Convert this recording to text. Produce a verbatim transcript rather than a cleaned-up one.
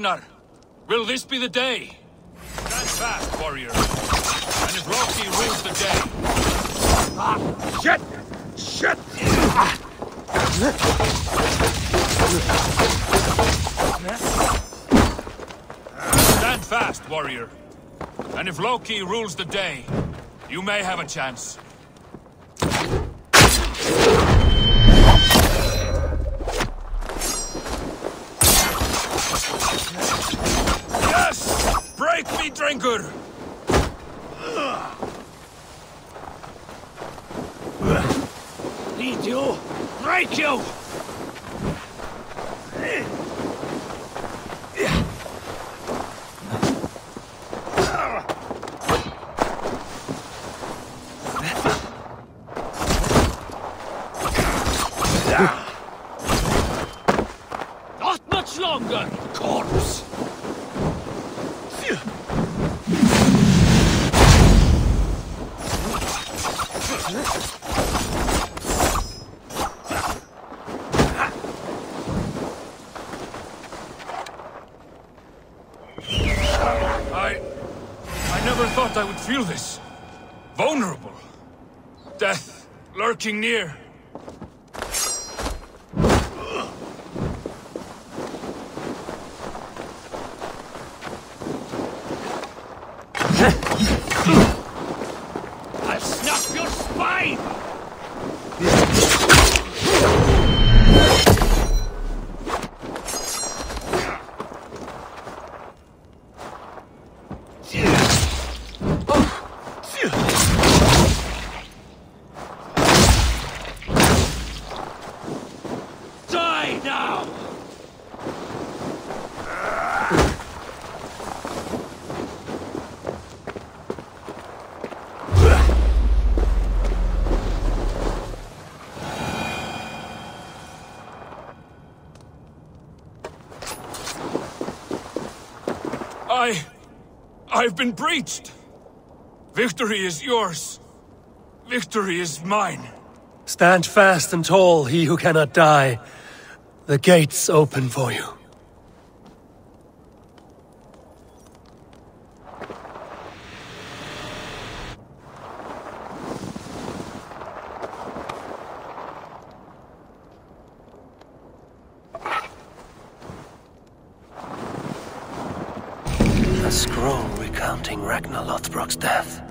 Ragnar, will this be the day? Stand fast, warrior. And if Loki rules the day... Ah, shit! Shit! Stand fast, warrior. And if Loki rules the day, you may have a chance. Yes! Break me, Drengr! Lead you! Break you! Not much longer, corpse! I... I never thought I would feel this. Vulnerable. Death lurking near. I'll snap your spine! Die now! I... I've been breached. Victory is yours. Victory is mine. Stand fast and tall, he who cannot die. The gates open for you. A scroll recounting Ragnar Lothbrok's death.